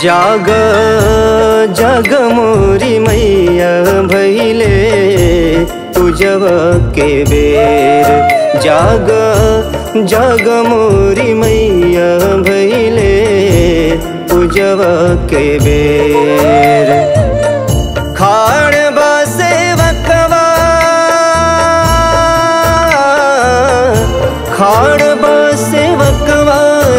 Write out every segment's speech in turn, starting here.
जाग जाग मोरी मैया भैले पूजवा के बेर। जाग जाग मोरी मैया भैले पूजवा के बेर। खाड़ बासे वकवा खाड़ बासे वकवा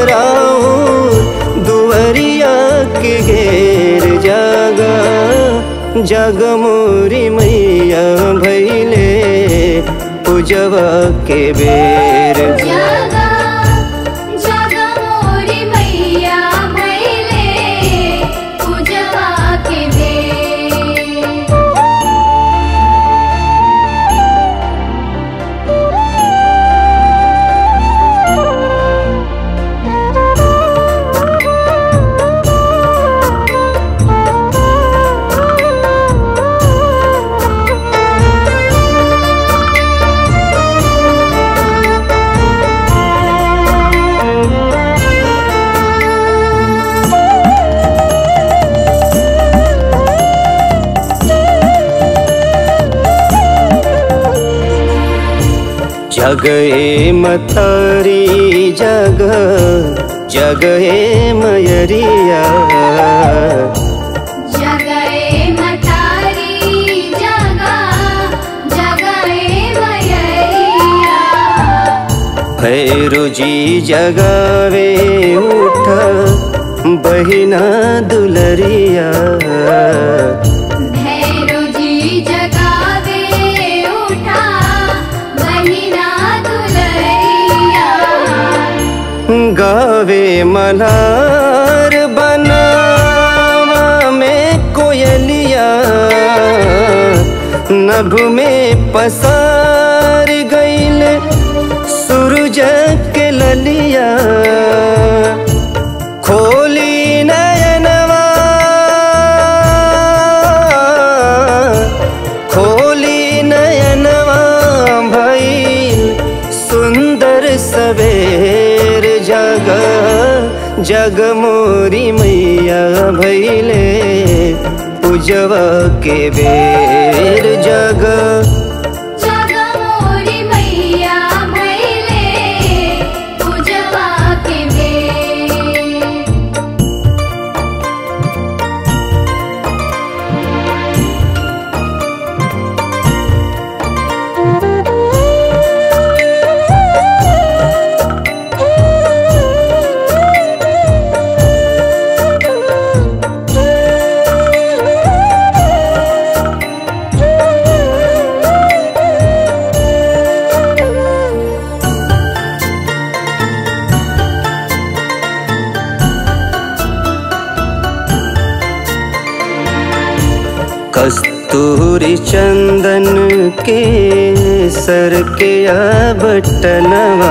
दुवरिया के घेर। जागा जग मोरी मैया भैले पूजवा के बेर। जागा जग मोरी मैया भैले पूजवा के बेर। जग ए मतारी जग जग ए मयरिया। जग ए मतारी जगा जग ए मयरिया। भैरो जी जगावे उठ बहिना दुलरिया। भैरो जी जगावे उठा बहिना दुलरिया। गावे मल्हार बनावा में कोयलिया। नभ में पसार गईल सूरज के ललिया। खोली नयनवा खोली नयनवा भइल सुंदर सवेर। जग जग मोरी मैया भैले पूजवा के बेर। जग जग मोरी मैया भैले पूजवा के बेर। कस्तूरी चंदन के सर के बटनवा।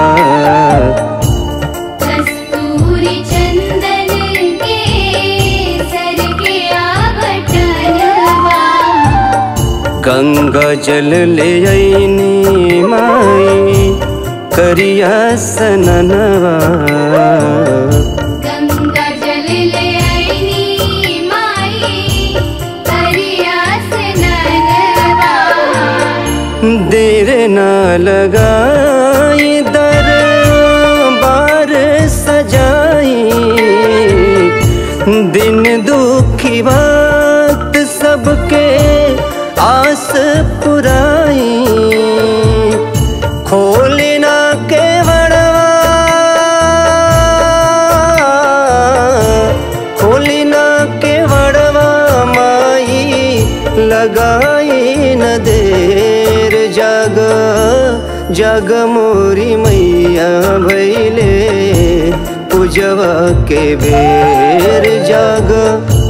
कस्तूरी चंदन के सर के बटनवा। गंगा जल ले आईनी माई करिया सननवा। गंगा जल ले आईनी माई करिया सननवा। देर ना लगाई दरबार सजाई। दिन दुखी बात सबके आस पुराई। खोली ना के वड़वा खोली ना के वड़वा माई लगाई न देर। जग जग मोरी मैया भैले पूजवा के बेर। जग